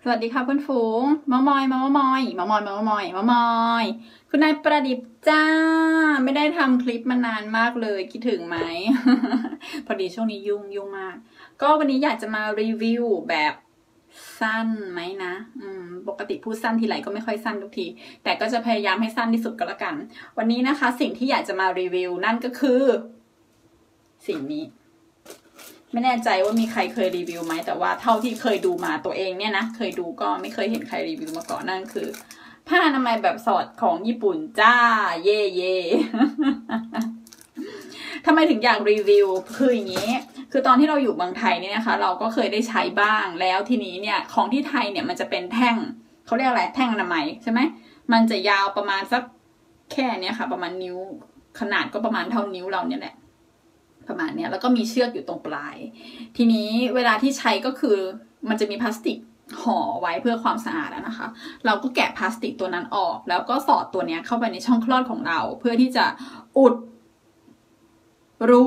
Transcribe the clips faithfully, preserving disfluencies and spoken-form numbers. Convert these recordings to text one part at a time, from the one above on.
วัสดีค่ะเพื่อนฝูงมามอยมามามอยมามอยมามอยมามอยคุณนายประดิษฐ์จ้าไม่ได้ทำคลิปมานานมากเลยคิดถึงไหม พอดีช่วงนี้ยุ่งยุ่งมากก็วันนี้อยากจะมารีวิวแบบสั้นไหมนะอืมปกติพูดสั้นทีไรก็ไม่ค่อยสั้นทุกทีแต่ก็จะพยายามให้สั้นที่สุดก็แล้วกันวันนี้นะคะสิ่งที่อยากจะมารีวิวนั่นก็คือสิ่งนี้ไม่แน่ใจว่ามีใครเคยรีวิวไหมแต่ว่าเท่าที่เคยดูมาตัวเองเนี่ยนะเคยดูก็ไม่เคยเห็นใครรีวิวมาก่อนนั่นคือผ้าอนามัยแบบสอดของญี่ปุ่นจ้าเย่เย่ ทำไมถึงอยากรีวิวคืออย่างนี้คือตอนที่เราอยู่เมืองไทยเนี่ยนะคะเราก็เคยได้ใช้บ้างแล้วทีนี้เนี่ยของที่ไทยเนี่ยมันจะเป็นแท่งเขาเรียกอะไรแท่งอนามัยใช่ไหมมันจะยาวประมาณสักแค่เนี้ยค่ะประมาณนิ้วขนาดก็ประมาณเท่านิ้วเราเนี่ยแหละประมาณเนี้ยแล้วก็มีเชือกอยู่ตรงปลายทีนี้เวลาที่ใช้ก็คือมันจะมีพลาสติกห่อไว้เพื่อความสะอาดนะคะเราก็แกะพลาสติกตัวนั้นออกแล้วก็สอดตัวเนี้ยเข้าไปในช่องคลอดของเราเพื่อที่จะอุดรู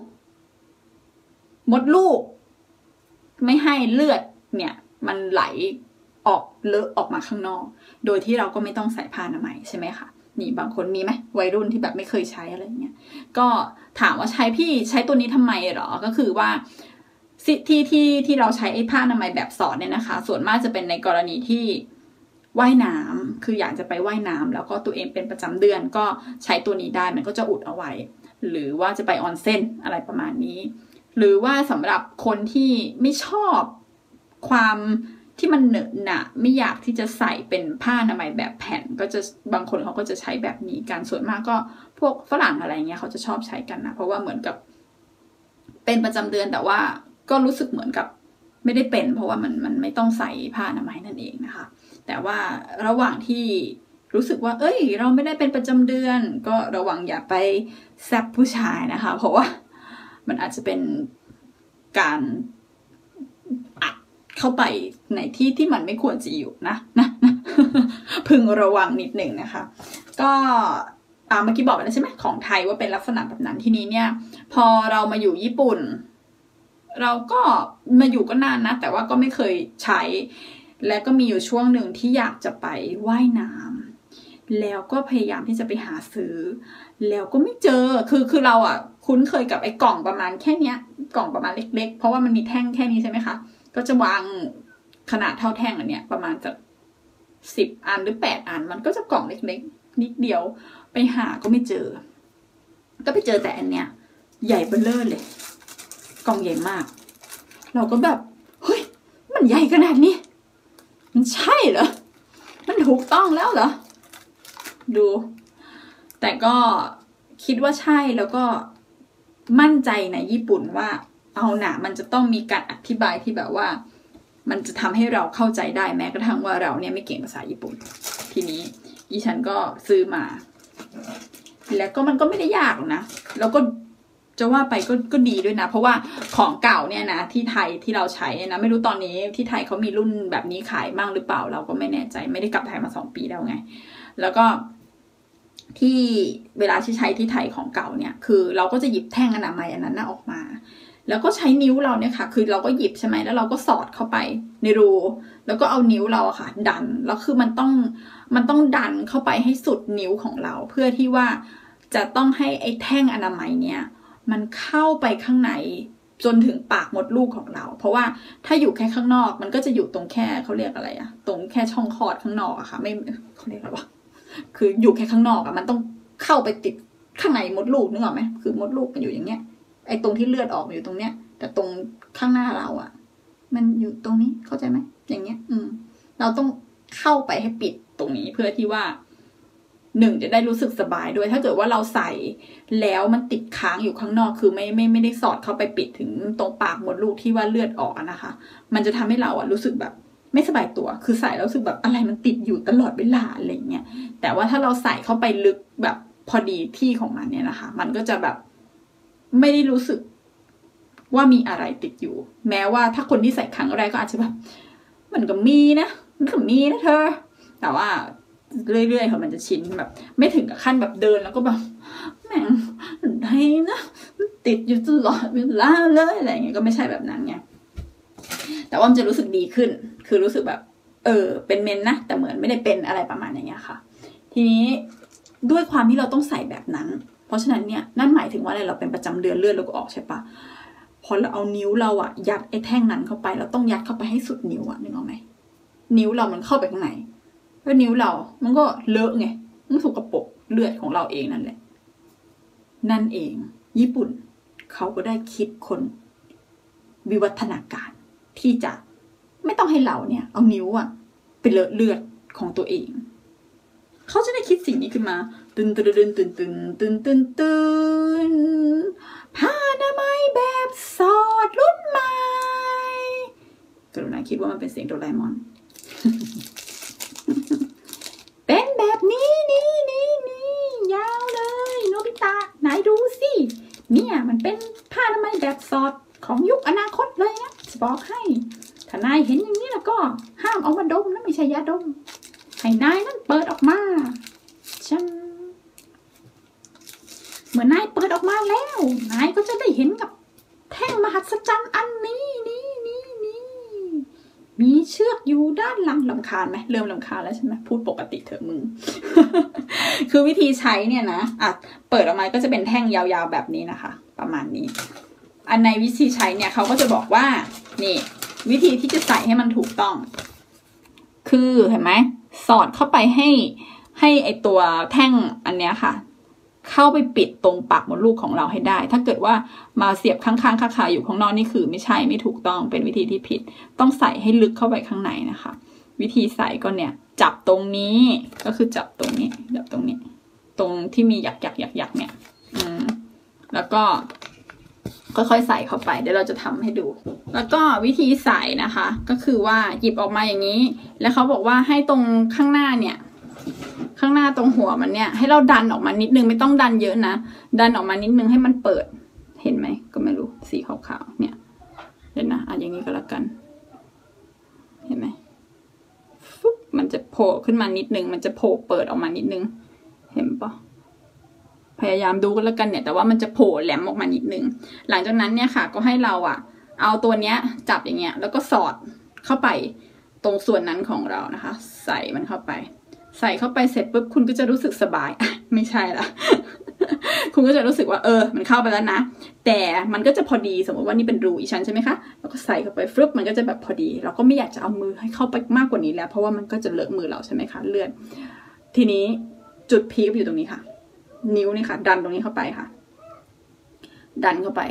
มดลูกไม่ให้เลือดเนี่ยมันไหลออกเลอะออกมาข้างนอกโดยที่เราก็ไม่ต้องใส่ผ้าอนามัยใช่ไหมคะนี่บางคนมีไหมวัยรุ่นที่แบบไม่เคยใช้อะไรเงี้ยก็ถามว่าใช้พี่ใช้ตัวนี้ทำไมหรอก็คือว่าที่ที่ที่เราใช้ไอ้ผ้าอนามัยแบบสอดเนี่ยนะคะส่วนมากจะเป็นในกรณีที่ว่ายน้ำคืออยากจะไปว่ายน้ำแล้วก็ตัวเองเป็นประจำเดือนก็ใช้ตัวนี้ได้มันก็จะอุดเอาไว้หรือว่าจะไปออนเซ็นอะไรประมาณนี้หรือว่าสำหรับคนที่ไม่ชอบความที่มันเหนอะหนะไม่อยากที่จะใส่เป็นผ้าอนามัยแบบแผ่นก็จะบางคนเขาก็จะใช้แบบนี้กันส่วนมากก็พวกฝรั่งอะไรเงี้ยเขาจะชอบใช้กันนะเพราะว่าเหมือนกับเป็นประจำเดือนแต่ว่าก็รู้สึกเหมือนกับไม่ได้เป็นเพราะว่ามันมันไม่ต้องใส่ผ้าอนามัยนั่นเองนะคะแต่ว่าระหว่างที่รู้สึกว่าเอ้ยเราไม่ได้เป็นประจำเดือนก็ระวังอย่าไปแซบผู้ชายนะคะเพราะว่ามันอาจจะเป็นการอัดเข้าไปในที่ที่มันไม่ควรจะอยู่นะนะนะ พึงระวังนิดหนึ่งนะคะก็อ่าเมื่อกี้บอกไปแล้วใช่ไหมของไทยว่าเป็นลักษณะแบบนั้นทีนี้เนี่ยพอเรามาอยู่ญี่ปุ่นเราก็มาอยู่ก็นานนะแต่ว่าก็ไม่เคยใช้และก็มีอยู่ช่วงหนึ่งที่อยากจะไปว่ายน้ำแล้วก็พยายามที่จะไปหาซื้อแล้วก็ไม่เจอคือคือเราอ่ะคุ้นเคยกับไอ้กล่องประมาณแค่เนี้ยกล่องประมาณเล็กๆเพราะว่ามันมีแท่งแค่นี้ใช่ไหมคะก็จะวางขนาดเท่าแท่งอันเนี้ยประมาณจะสิบอันหรือแปดอันมันก็จะกล่องเล็กๆนิดเดียวไปหาก็ไม่เจอก็ไปเจอแต่อันเนี้ยใหญ่เบ้อเร่อเลยกล่องใหญ่มากเราก็แบบเฮ้ยมันใหญ่ขนาดนี้มันใช่เหรอมันถูกต้องแล้วเหรอดูแต่ก็คิดว่าใช่แล้วก็มั่นใจในญี่ปุ่นว่าเอาหนามันจะต้องมีการอธิบายที่แบบว่ามันจะทำให้เราเข้าใจได้แม้กระทั่งว่าเราเนี่ยไม่เก่งภาษาญี่ปุ่นทีนี้อีฉันก็ซื้อมาแล้วก็มันก็ไม่ได้ยากหรอกนะแล้วก็จะว่าไปก็ก็ดีด้วยนะเพราะว่าของเก่าเนี่ยนะที่ไทยที่เราใช้นะไม่รู้ตอนนี้ที่ไทยเขามีรุ่นแบบนี้ขายบ้างหรือเปล่าเราก็ไม่แน่ใจไม่ได้กลับไทยมาสองปีแล้วไงแล้วก็ที่เวลาที่ใช้ที่ไทยของเก่าเนี่ยคือเราก็จะหยิบแท่งอนามัยอันนั้นนะออกมาแล้วก็ใช้นิ้วเราเนี่ยค่ะคือเราก็หยิบใช่ไหมแล้วเราก็สอดเข้าไปในรูแล้วก็เอานิ้วเราอะค่ะดันแล้วคือมันต้องมันต้องดันเข้าไปให้สุดนิ้วของเราเพื่อที่ว่าจะต้องให้ไอ้แท่งอนามัยเนี่ยมันเข้าไปข้างในจนถึงปากมดลูกของเราเพราะว่าถ้าอยู่แค่ข้างนอกมันก็จะอยู่ตรงแค่เขาเรียกอะไรอะตรงแค่ช่องคลอดข้างนอกอะค่ะไม่เขาเรียกอะไรวะคืออยู่แค่ข้างนอกอะมันต้องเข้าไปติดข้างในมดลูกนึกออกไหมคือมดลูกมันอยู่อย่างเงี้ยไอ้ตรงที่เลือดออกอยู่ตรงเนี้ยแต่ตรงข้างหน้าเราอะมันอยู่ตรงนี้เข้าใจไหมอย่างเงี้ยอืมเราต้องเข้าไปให้ปิดตรงนี้เพื่อที่ว่าหนึ่งจะได้รู้สึกสบายด้วยถ้าเกิดว่าเราใส่แล้วมันติดค้างอยู่ข้างนอกคือไม่ไม่ไม่ได้สอดเข้าไปปิดถึงตรงปากมดลูกที่ว่าเลือดออกนะคะมันจะทำให้เราอะรู้สึกแบบไม่สบายตัวคือใส่แล้วรู้สึกแบบอะไรมันติดอยู่ตลอดเวลาอะไรเงี้ยแต่ว่าถ้าเราใส่เข้าไปลึกแบบพอดีที่ของมันเนี่ยนะคะมันก็จะแบบไม่ได้รู้สึกว่ามีอะไรติดอยู่แม้ว่าถ้าคนที่ใส่ครั้งแรกก็อาจจะแบบมันก็มีนะมันก็มีนะเธอแต่ว่าเรื่อยๆค่ะมันจะชินแบบไม่ถึงกับขั้นแบบเดินแล้วก็แบบแม่งอะไรนะติดอยู่ตลอดเวลาเลยอะไรเงี้ยก็ไม่ใช่แบบนั้นไงแต่ว่ามันจะรู้สึกดีขึ้นคือรู้สึกแบบเออเป็นเมนนะแต่เหมือนไม่ได้เป็นอะไรประมาณอย่างเงี้ยค่ะทีนี้ด้วยความที่เราต้องใส่แบบนั้นเพราะฉะนั้นเนี่ยนั่นหมายถึงว่าอะไรเราเป็นประจำเดือนเลือดเราก็ออกใช่ปะพอเราเอานิ้วเราอะยัดไอ้แท่งนั้นเข้าไปเราต้องยัดเข้าไปให้สุดนิ้วอะนึกออกไหมนิ้วเรามันเข้าไปข้างในแล้วนิ้วเรามันก็เลอะไงมันถูกกระปกเลือดของเราเองนั่นแหละนั่นเองญี่ปุ่นเขาก็ได้คิดคนวิวัฒนาการที่จะไม่ต้องให้เราเนี่ยเอานิ้วอะไปเลอะเลือดของตัวเองเขาจะได้คิดสิ่งนี้ขึ้นมาตึนตึนตึนตึนตึนตึนตึนตึนผ้าอนามัยแบบสอดรุ่นใหม่กรุณาคิดว่ามันเป็นเสียงโดราเอมอน เป็นแบบนี้นี่นี่นี่ยาวเลยโนบิตะไหนดูสิเนี่ยมันเป็นผ้าอนามัยแบบสอดของยุคอนาคตเลยนะจะบอกให้ถ้านายเห็นอย่างนี้แล้วก็ห้ามเอามาดมนะไม่ใช่ยาดมให้นายนั่นเปิดออกมาฉันเมื่อนายเปิดออกมาแล้วนายก็จะได้เห็นกับแท่งมหัศจรรย์อันนี้นี่นี่นี่มีเชือกอยู่ด้านหลังลำคาญไหมเริ่มลำคาญแล้วใช่ไหมพูดปกติเถอะมึง คือวิธีใช้เนี่ยนะอ่ะเปิดออกมาก็จะเป็นแท่งยาวๆแบบนี้นะคะประมาณนี้อันในวิธีใช้เนี่ยเขาก็จะบอกว่านี่วิธีที่จะใส่ให้มันถูกต้องคือเห็นไหมสอดเข้าไปให้ให้ไอตัวแท่งอันเนี้ยค่ะเข้าไปปิดตรงปากมดลูกของเราให้ได้ถ้าเกิดว่ามาเสียบข้างๆคาๆอยู่ข้างนอกนี่คือไม่ใช่ไม่ถูกต้องเป็นวิธีที่ผิดต้องใส่ให้ลึกเข้าไปข้างในนะคะวิธีใส่ก็เนี่ยจับตรงนี้ก็คือจับตรงนี้จับตรงนี้ตรงที่มีหยักหยักหยักหยักเนี่ยอืมแล้วก็ค่อยๆใส่เข้าไปเดี๋ยวเราจะทำให้ดูแล้วก็วิธีใส่นะคะก็คือว่าหยิบออกมาอย่างนี้แล้วเขาบอกว่าให้ตรงข้างหน้าเนี่ยข้างหน้าตรงหัวมันเนี่ยให้เราดันออกมานิดนึงไม่ต้องดันเยอะนะดันออกมานิดนึงให้มันเปิดเห็นไหมก็ไม่รู้สีขาวๆเนี่ยเดี๋ยวนะอ่ะอย่างนี้ก็แล้วกันเห็นไหมฟุ๊บมันจะโผล่ขึ้นมานิดนึงมันจะโผล่เปิดออกมานิดนึงเห็นปะพยายามดูกันแล้วกันเนี่ยแต่ว่ามันจะโผล่แหลมออกมานิดนึงหลังจากนั้นเนี่ยค่ะก็ให้เราอ่ะเอาตัวเนี้ยจับอย่างเงี้ยแล้วก็สอดเข้าไปตรงส่วนนั้นของเรานะคะใส่มันเข้าไปใส่เข้าไปเสร็จปุ๊บคุณก็จะรู้สึกสบายไม่ใช่ละ คุณก็จะรู้สึกว่าเออมันเข้าไปแล้วนะแต่มันก็จะพอดีสมมติว่านี่เป็นรูอีชั้นใช่ไหมคะแล้วก็ใส่เข้าไปฟึบมันก็จะแบบพอดีเราก็ไม่อยากจะเอามือให้เข้าไปมากกว่านี้แล้วเพราะว่ามันก็จะเลอะมือเราใช่ไหมคะเลือดทีนี้จุดพีคอยู่ตรงนี้ค่ะนิ้วนี่ค่ะดันตรงนี้เข้าไปค่ะดันเข้าไป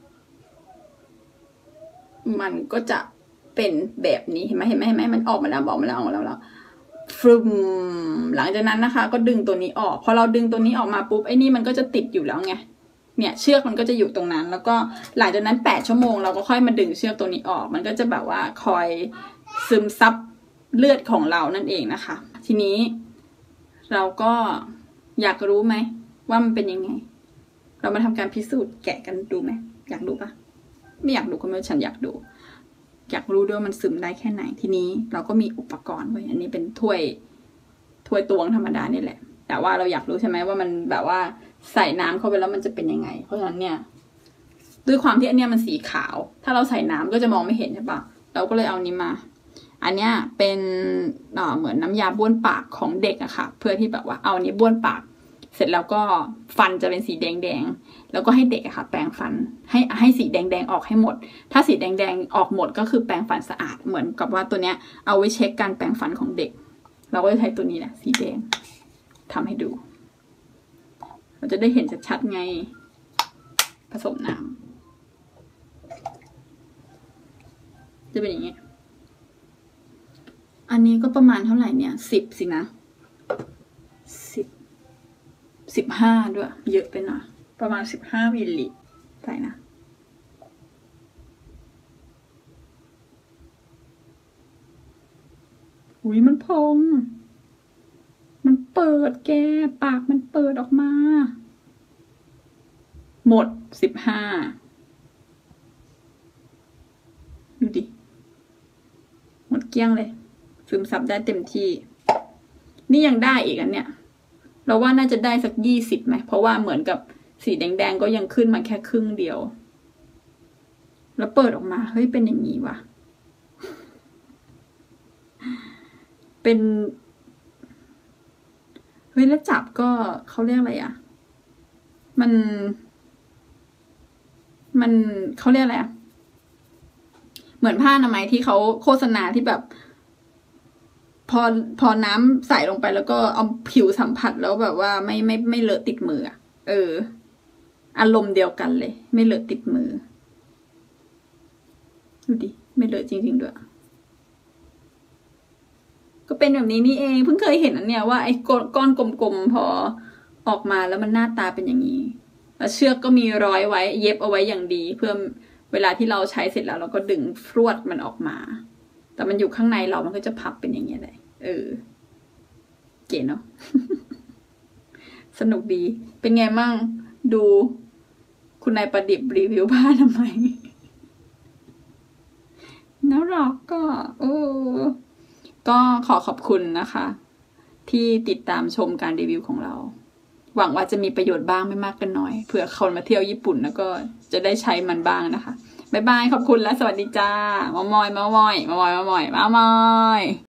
มันก็จะเป็นแบบนี้เห็นไหมเห็นไหมเห็นไหมมันออกมาแล้วบอกมาแล้วออกมาแล้วแล้วฟึมหลังจากนั้นนะคะก็ดึงตัวนี้ออกพอเราดึงตัวนี้ออกมาปุ๊บไอ้นี่มันก็จะติดอยู่แล้วไงเนี่ยเชือกมันก็จะอยู่ตรงนั้นแล้วก็หลังจากนั้นแปดชั่วโมงเราก็ค่อยมาดึงเชือกตัวนี้ออกมันก็จะแบบว่าคอยซึมซับเลือดของเรานั่นเองนะคะทีนี้เราก็อยากรู้ไหมว่ามันเป็นยังไงเรามาทำการพิสูจน์แกะกันดูไหมอยากดูปะไม่อยากดูก็ไม่ฉันอยากดูอยากรู้ด้วยมันซึมได้แค่ไหนทีนี้เราก็มีอุปกรณ์ไว้อันนี้เป็นถ้วยถ้วยตวงธรรมดานี่แหละแต่ว่าเราอยากรู้ใช่ไหมว่ามันแบบว่าใส่น้ำเข้าไปแล้วมันจะเป็นยังไงเพราะฉะนั้นเนี่ยด้วยความที่อันเนี้ยมันสีขาวถ้าเราใส่น้ำก็จะมองไม่เห็นใช่ปะเราก็เลยเอานี้มาอันเนี้ยเป็นเอ่อเหมือนน้ำยาบ้วนปากของเด็กอะค่ะเพื่อที่แบบว่าเอาอันนี้บ้วนปากเสร็จแล้วก็ฟันจะเป็นสีแดงๆแล้วก็ให้เด็กอะค่ะแปรงฟันให้ให้สีแดงๆออกให้หมดถ้าสีแดงๆออกหมดก็คือแปรงฟันสะอาดเหมือนกับว่าตัวเนี้ยเอาไว้เช็คการแปรงฟันของเด็กเราก็จะใช้ตัวนี้แหละสีแดงทำให้ดูเราจะได้เห็นชัดๆไงผสมน้ำจะเป็นอย่างนี้อันนี้ก็ประมาณเท่าไหร่เนี่ยสิบสินะสิบสิบห้าด้วยเยอะไปหน่อยประมาณสิบห้ามิลลิใส่นะอุ้ยมันพองมันเปิดแกปากมันเปิดออกมาหมดสิบห้าดูดิหมดเกลี้ยงเลยซึมซับได้เต็มที่นี่ยังได้อีกอันเนี่ยเราว่าน่าจะได้สักยี่สิบไหมเพราะว่าเหมือนกับสีแดงๆก็ยังขึ้นมาแค่ครึ่งเดียวแล้วเปิดออกมาเฮ้ยเป็นอย่างนี้ว่ะเป็นเฮ้ยแล้วจับก็เขาเรียกอะไรอ่ะมัน มันเขาเรียกอะไรอ่ะเหมือนผ้าอนามัยที่เขาโฆษณาที่แบบ พอพอน้ำใส่ลงไปแล้วก็เอาผิวสัมผัสแล้วแบบว่าไม่ไม่ไม่เลอะติดมืออ่ะเออ อารมณ์เดียวกันเลย ไม่เลอะติดมือดูดิไม่เลอะจริงๆด้วยก็เป็นแบบนี้นี่เองเพิ่งเคยเห็นอันเนี้ยว่าไอ้ก้อนกลมๆพอออกมาแล้วมันหน้าตาเป็นอย่างนี้แล้วเชือกก็มีร้อยไว้เย็บเอาไว้อย่างดีเพื่อเวลาที่เราใช้เสร็จแล้วเราก็ดึงฟรวดมันออกมาแต่มันอยู่ข้างในเรามันก็จะพับเป็นอย่างเงี้ยเลยเออเก๋เนาะ สนุกดีเป็นไงมั่งดูคุณนายประดิษฐ์รีวิวผ้าทำไมน่ารักก็เออก็ขอขอบคุณนะคะ ที่ติดตามชมการรีวิวของเราหวังว่าจะมีประโยชน์บ้างไม่มากก็น้อยเผื่อคนมาเที่ยวญี่ปุ่นแล้วก็จะได้ใช้มันบ้างนะคะบ๊ายบายขอบคุณและสวัสดีจ้ามามอยมามอยมามอยมามอยมามอย